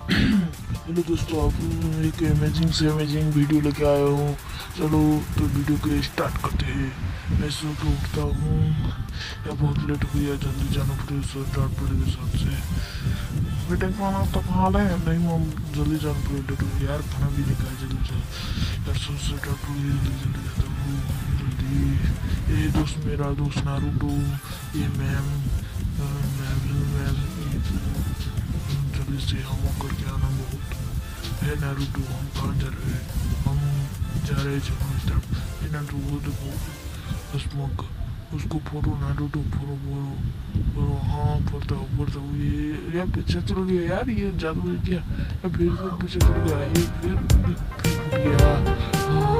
Hello दोस्तों, आप एक अमेजिंग से अमेजिंग वीडियो लेके आया हूँ। चलो तो वीडियो को स्टार्ट करते हैं। मैं सो के उठता हूँ या बहुत लेट हो गया, जल्दी जाना पड़ेगा, सो स्टार्ट पड़ेगा साथ से। बेटे खाना तो खा ले, नहीं मम जल्दी जाना पड़ेगा, लेट हो गया यार, खाना भी नहीं खाया, जल्दी चल यार, सो से स्टार्ट पड़ेगा, जल्दी जल्दी जाता हूँ जल्दी। ये दोस्त मेरा दोस्त नारुतो, ये मैम मैम मैम जल्दी से हम करके आना बहुत है। नारुतो हम कहाँ जा रहे हैं? हम जा रहे हैं जहाँ इस तरफ। ये नारुतो वो देखो स्मोक, उसको फोड़ो नारुतो, फोड़ो फोड़ो फोड़ो। हाँ फोड़ता हूँ। ये यार पीछे चल गया यार, ये जादू है क्या? या फिर से पीछे चल गया, ये फिर फूट गया।